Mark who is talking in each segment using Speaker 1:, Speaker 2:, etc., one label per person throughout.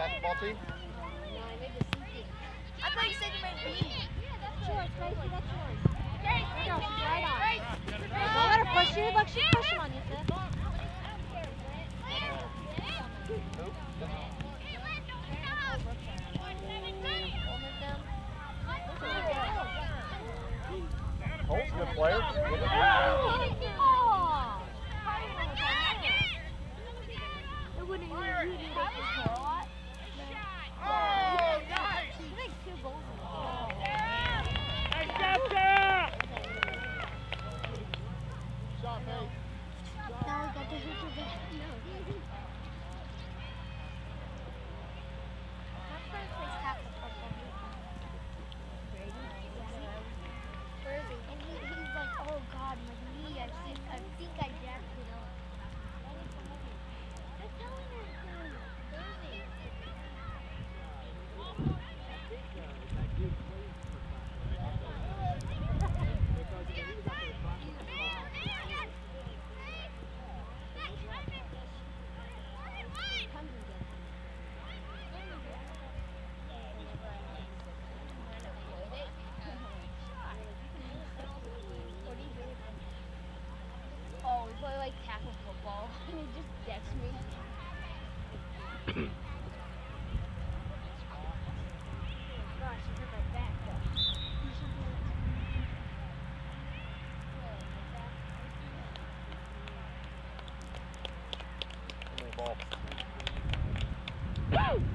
Speaker 1: basketball team?
Speaker 2: I thought you said you made B.
Speaker 3: That's yours, Gracie, that's yours. There you go, she's right on. Well, let her push you. Look, she's pushing on you, sis.
Speaker 1: Cole's a good player.
Speaker 3: It wouldn't even be a lot.
Speaker 1: Oh, nice!
Speaker 3: She makes 2 goals in the
Speaker 1: Shot, mate.
Speaker 3: Now we got to hit her back. No. My friend plays tackle football. Brady? Yeah. Where is he? And he's like, oh God, my knee, I think I jacked it up. I'm telling her to. Where is he?
Speaker 2: Oh, we play like tackle football, and he just decks me.
Speaker 3: Gosh, she hurt my back.
Speaker 1: Ball.
Speaker 3: Woo!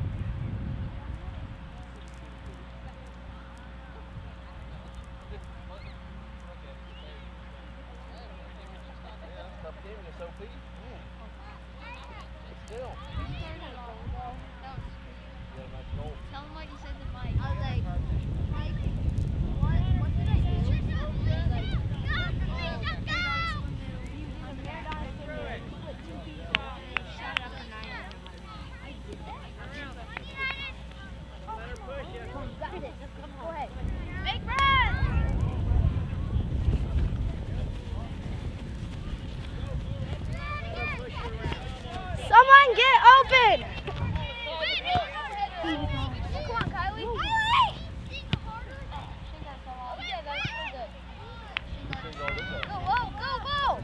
Speaker 1: Tough game in SOP. Still. Yeah, nice goal.
Speaker 2: Tell him what you said to Mike.
Speaker 3: I was like, what did I do? Go ahead.
Speaker 2: Make friends!
Speaker 3: Someone get open!
Speaker 2: Come on, Kylie. Oh, yeah, that was so good. Go, go, go, go!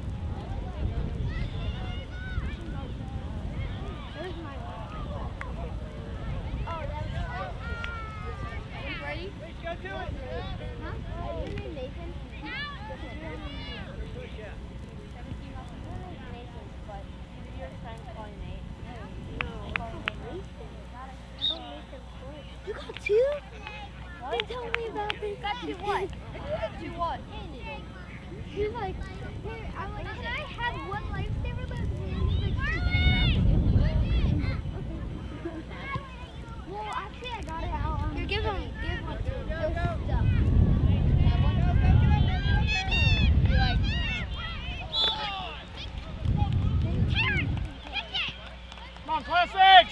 Speaker 3: There's my
Speaker 2: Oh, that was Are you ready?
Speaker 3: Huh? Your name Nathan? You got 2? They told me about this.
Speaker 2: Got 2 what? 2 what?
Speaker 3: He's like, here, I'm like, can I have 1 lifesaver? But well, actually, I got it out.
Speaker 2: Here, give one to
Speaker 3: Go,
Speaker 2: stuff. You're like,
Speaker 1: Come on, Classics!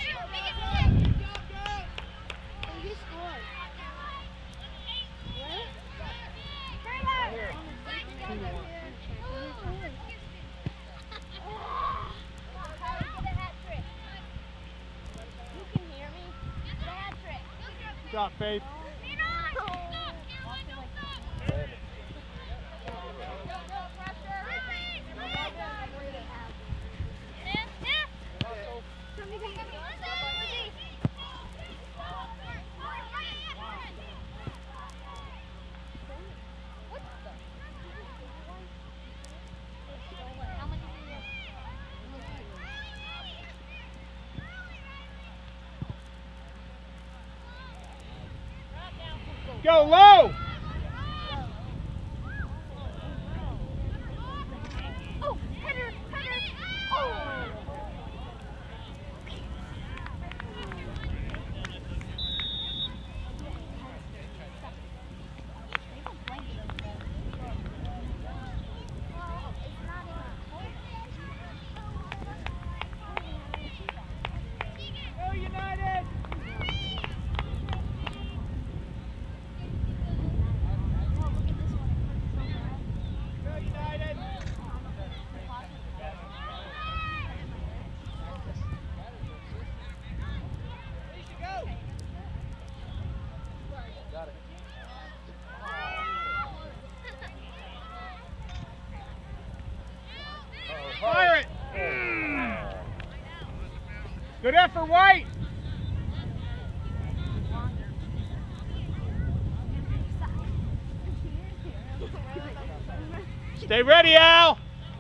Speaker 3: Who scored? What?
Speaker 1: Good job, Faith. Go low!
Speaker 3: Oh, header, header. Oh.
Speaker 1: Go United! Good effort, White. Stay ready, Al.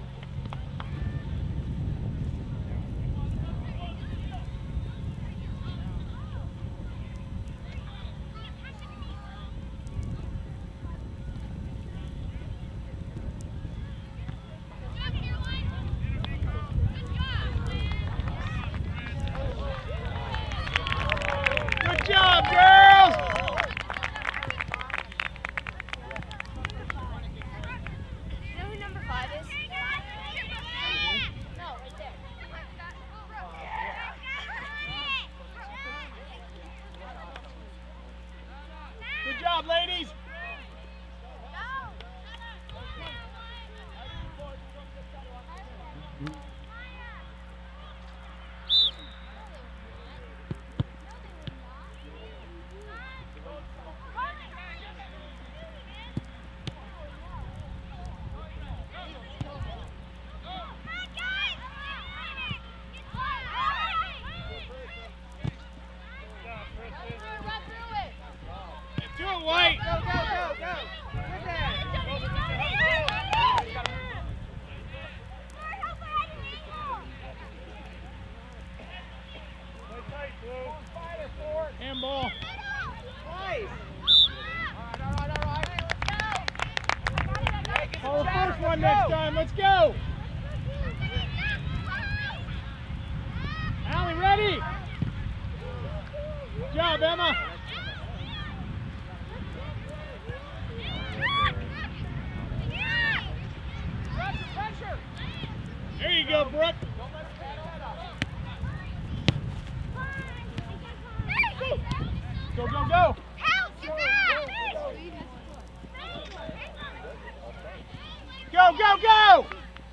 Speaker 1: Good job, girls.
Speaker 2: You know who number 5 is? No, right there.
Speaker 1: Good job, ladies. Do it, White.
Speaker 4: Go, go, go, go. Good there.
Speaker 1: Handball.
Speaker 4: Nice.
Speaker 1: Call the first one next time. Let's go. Allie, ready? Good job, Emma. There you go, Brooke. Go, go, go. Go, go, go.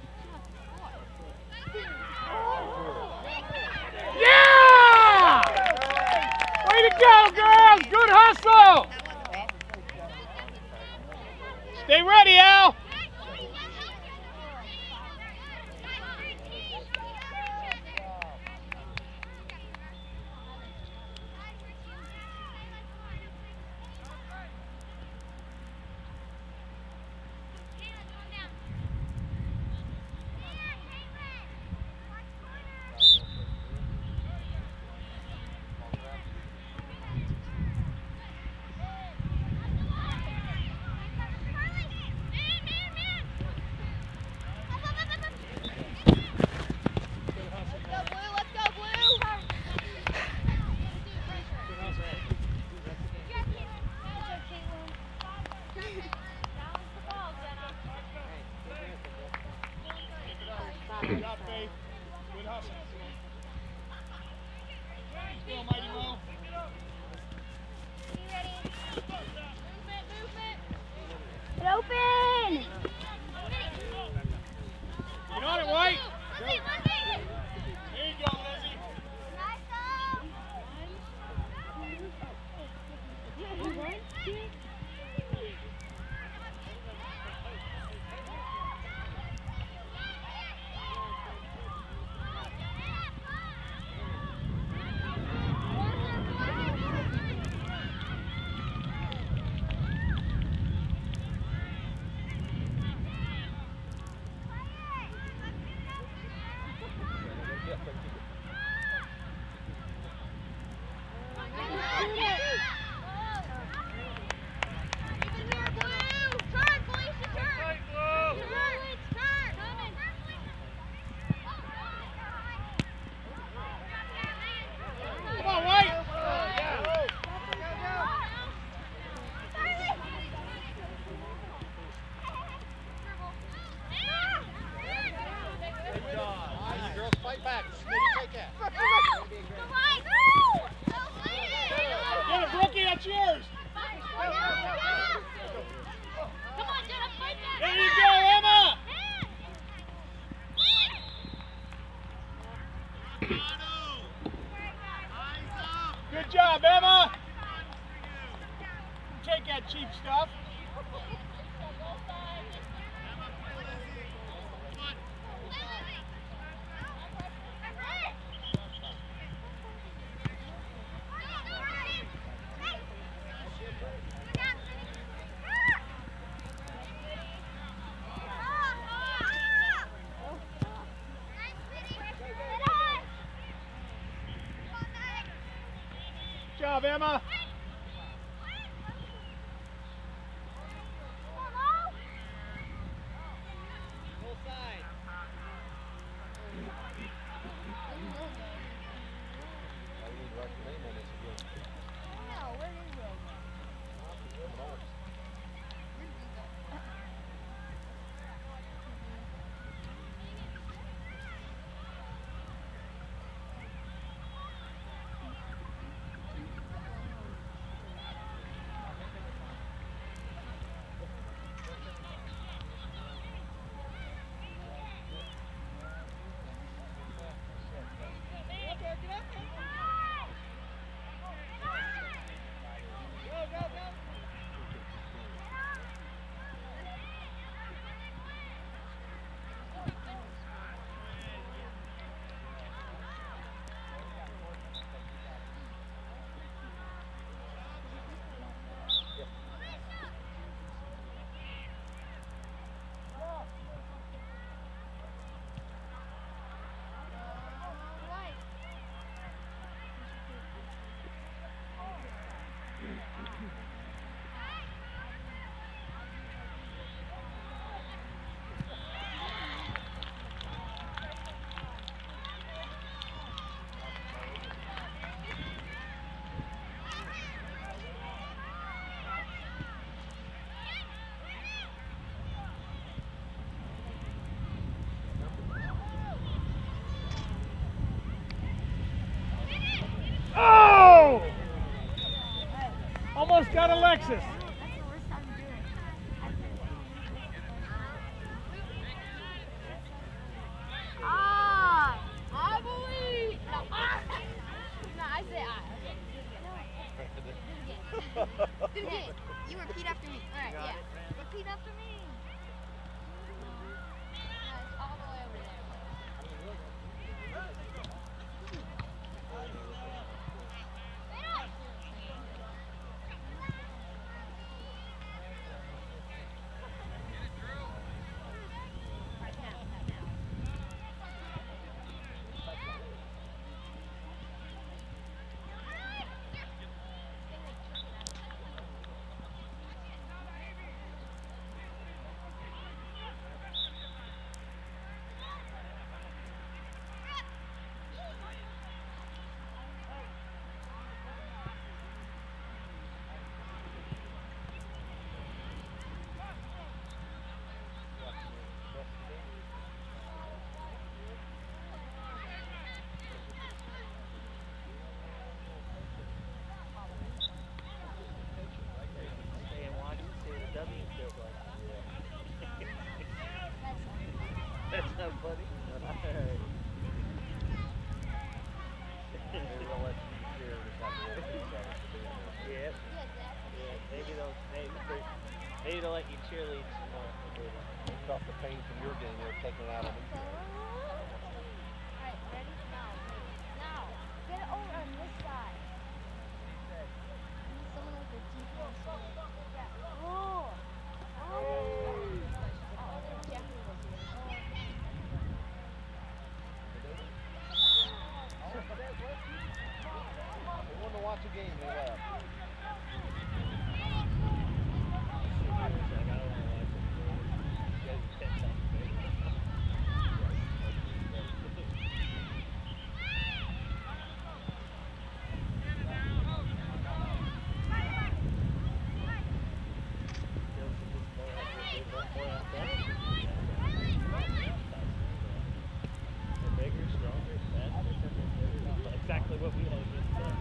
Speaker 1: Yeah! Way to go, girls. Good hustle. Stay ready, Al. Good job, Faith. Good hustle. Still, Mighty Mo.
Speaker 3: Get open!
Speaker 1: Get on it, White. There you go, Lizzie. Come on, White.
Speaker 4: Good job. Easy, girls, fight back. Maybe take that.
Speaker 1: Get it, Brookie, that's yours. There you go, Emma. Good job, Emma. Take that cheap stuff. job, Emma.
Speaker 4: Full side.
Speaker 3: No, where is it?
Speaker 1: Oh! Almost got Alexis.
Speaker 3: That's the worst time to do it. I believe. No, no, I say I. Okay. Do it again. You repeat after me. All right, yeah. Repeat after me. No, it's all the way over there.
Speaker 4: That's not funny. Yep. Maybe they'll let you cheerlead some more.
Speaker 5: Take off the pain from your game, they're taking it out of me.
Speaker 3: Alright, ready? Now, get it over on this side. Need someone with a defense. Yeah. Oh!
Speaker 5: They want to watch a game, they left.
Speaker 4: Exactly what we had against them.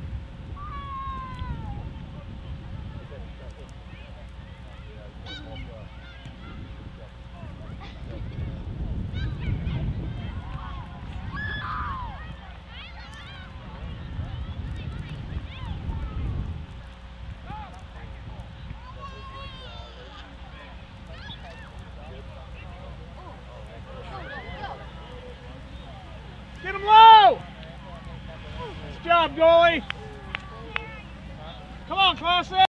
Speaker 1: Get him low! Nice job, goalie. Come on, Clausen.